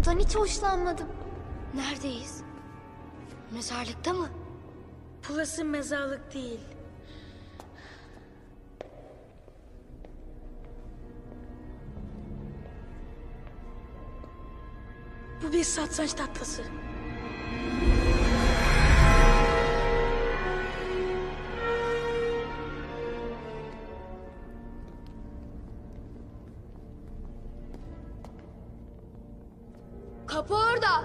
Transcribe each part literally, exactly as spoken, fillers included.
Buradan hiç hoşlanmadım. Neredeyiz? Mezarlıkta mı? Burası mezarlık değil. Bu bir satranç tahtası. Kapı orada.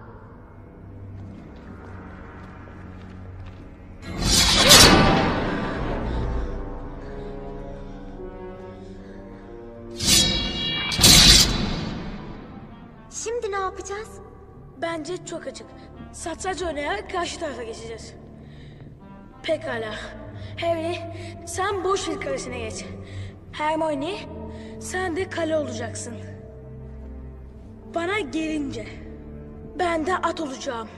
Şimdi ne yapacağız? Bence çok açık. Satranç oynayarak karşı tarafa geçeceğiz. Pekala. Harry, sen boş fil karesine geç. Hermione, sen de kale olacaksın. Bana gelince ben de at olacağım.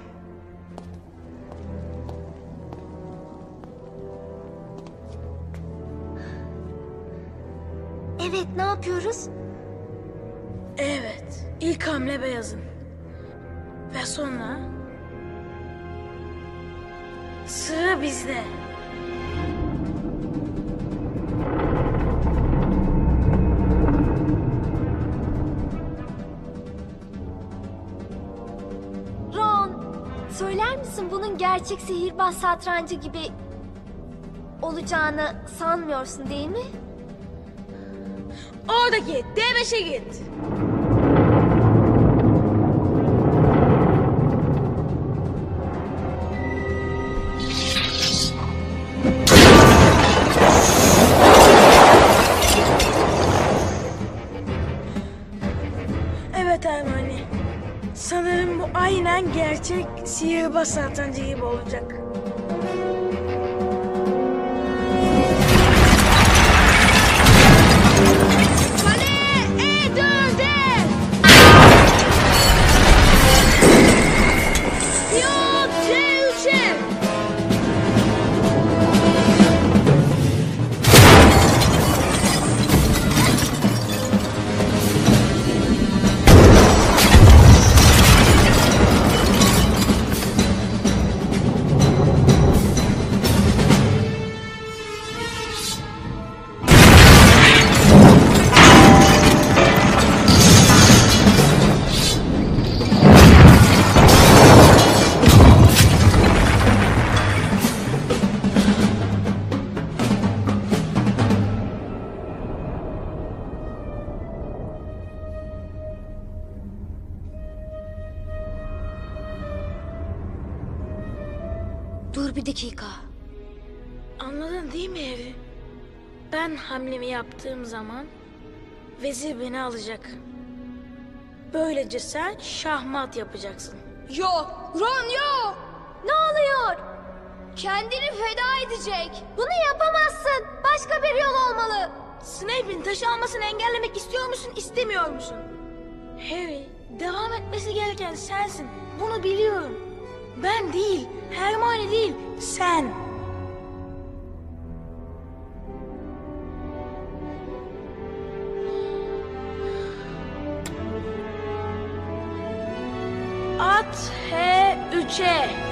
Evet, ne yapıyoruz? Evet, ilk hamle beyazın. Ve sonra sıra bizde. Ron, söyler misin bunun gerçek sihirbaz satrancı gibi olacağını sanmıyorsun değil mi? Oradaki D beşe git. Evet Hermione. Sanırım bu aynen gerçek sihirbaz satrancı gibi olacak. Dur bir dakika. Anladın değil mi Harry? Ben hamlemi yaptığım zaman vezir beni alacak. Böylece sen şahmat yapacaksın. Yok, Ron yok. Ne oluyor? Kendini feda edecek. Bunu yapamazsın. Başka bir yol olmalı. Snape'in taşı almasını engellemek istiyor musun, istemiyor musun? Harry, devam etmesi gereken sensin. Bunu biliyorum. Ben değil, Hermione değil, sen. At H üçe.